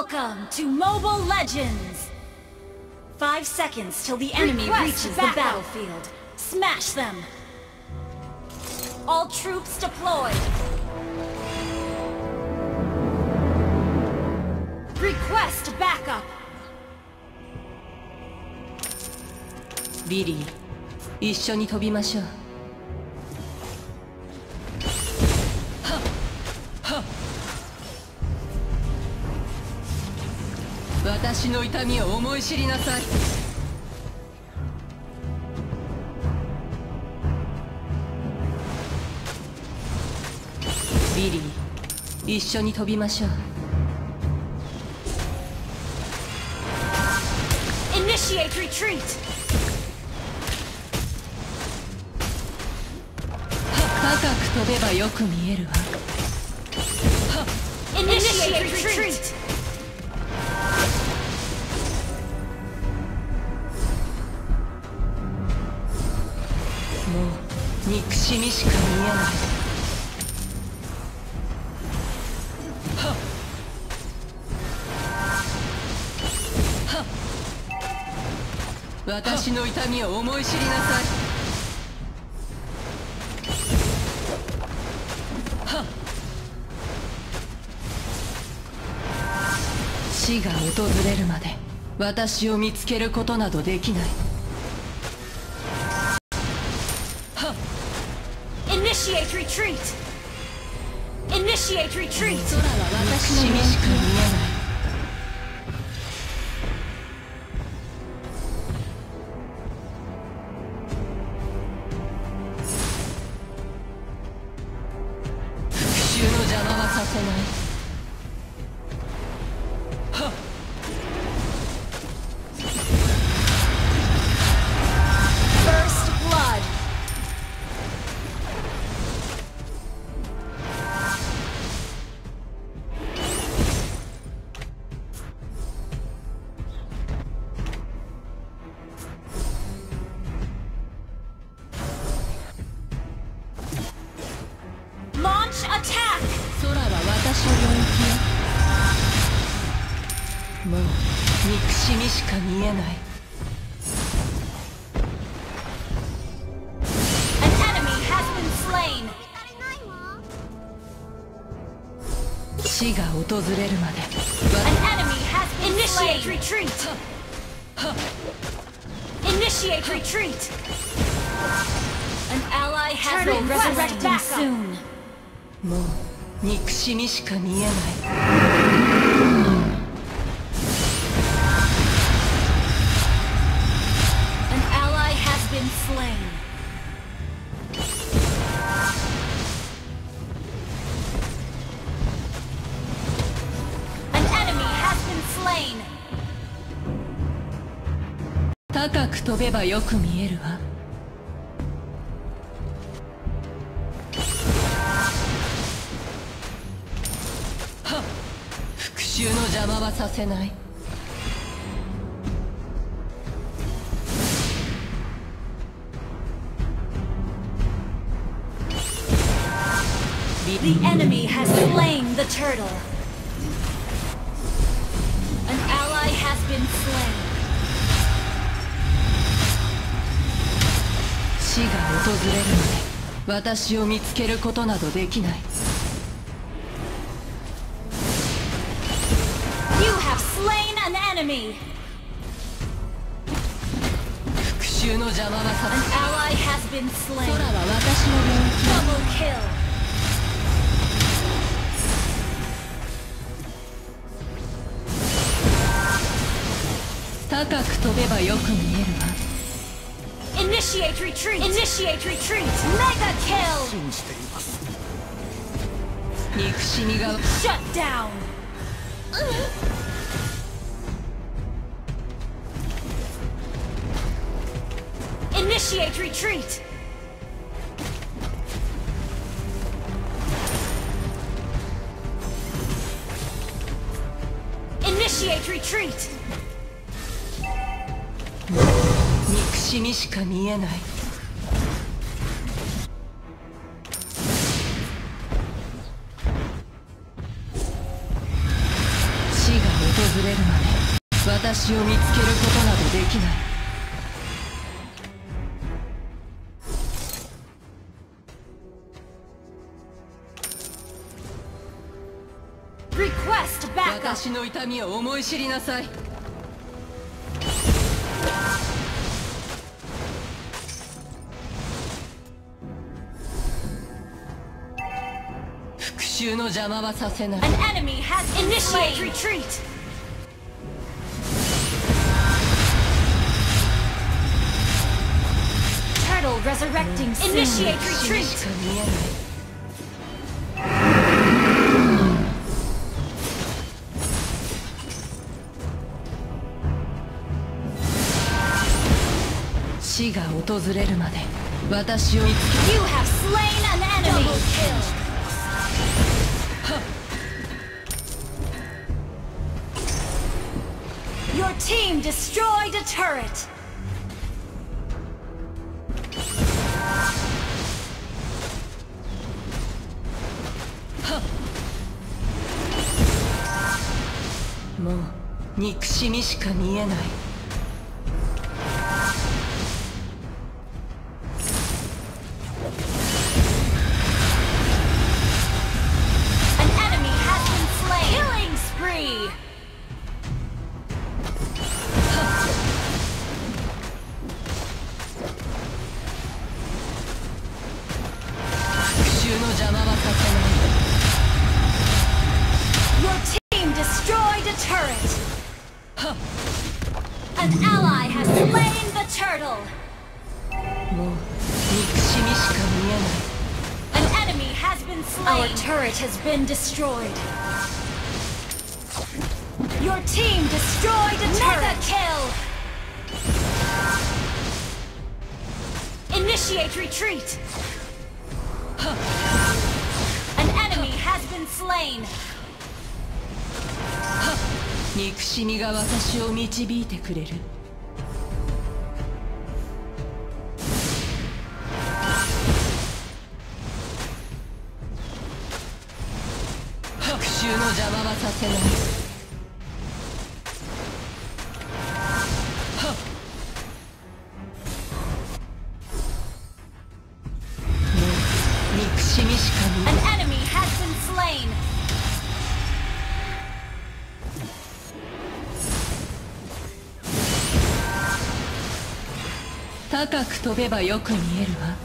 Welcome to Mobile Legends! 5 seconds till the enemy reaches the battlefield. Smash them! All troops deployed! Request backup! ビリー、一緒に飛びましょう。私の痛みを思い知りなさい。ビリー、一緒に飛びましょう。 Initiate retreat! 高く飛べばよく見えるわ。 Initiate retreat! もう憎しみしか見えない。私の痛みを思い知りなさい。死が訪れるまで私を見つけることなどできない。 Initiate retreat! Initiate retreat! 空は私の目しか見えない。復讐の邪魔はさせない。 Attack! 空は私の領域よ。もう憎しみしか見えない。 An enemy has been slain! 死が訪れるまで。 An enemy has been Initiate retreat! Initiate retreat! An ally has been resurrected soon! もう憎しみしか見えない。 An ally has been slain. An enemy has been slain. 高く飛べばよく見えるわ。復讐の邪魔はさせない。 The enemy has slain the turtle. An ally has been slain. 死が訪れるまで私を見つけることなどできない。 You have slain an enemy. 復讐の邪魔はさ An せない。 ally has been slain. 空は私の領域。 Double kill. 高く飛べばよく見えるわ。 Initiate retreat. Initiate retreat. Mega kill. 憎しみが Shut down. Initiate retreat. Initiate retreat. 憎しみしか見えない。死が訪れる私を見つけることなどできない。 Request backup. 私の痛みを思い知りなさい。復讐の邪魔はさせない。 An enemy has initiated retreat. Turtle resurrecting soon. Initiate 死にし retreat. か見えない。死が訪れるまで私を見つけ You have slain an enemy. Double kill. Your team destroyed a turret. もう憎しみしか見えない。 An enemy has been slain. Killing spree. Your team destroyed a turret. An ally has slain the turtle. もう憎しみしか見えない。 An enemy has been slain. Our turret has been destroyed. Your team destroyed a turret. Mega kill. Initiate retreat. An enemy has been slain. 憎しみが私を導いてくれる。復讐の邪魔はさせない。 憎しみしか見え An ない。 enemy has been slain. 高く飛べばよく見えるわ。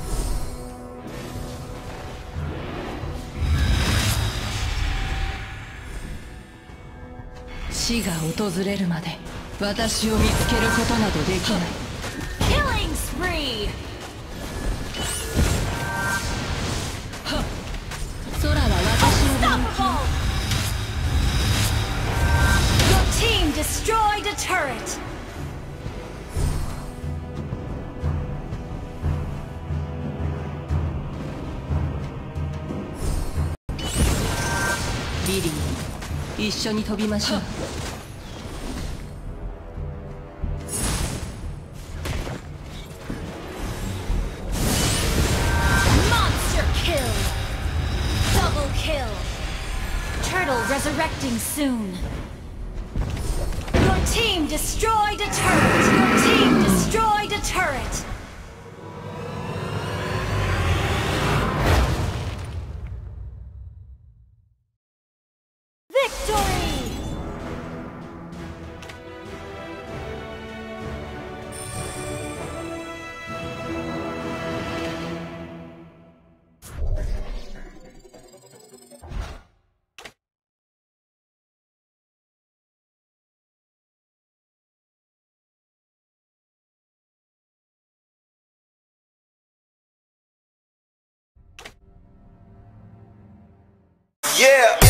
死が訪れるまで私を見つけることなどできない。 Killing spree. 空は私の領 Unstoppable. Your team destroyed a turret. 域。リリー、一緒に飛びましょう。 Turtle resurrecting soon. Your team destroyed a turret. Your team destroyed a turret. Victory! Yeah.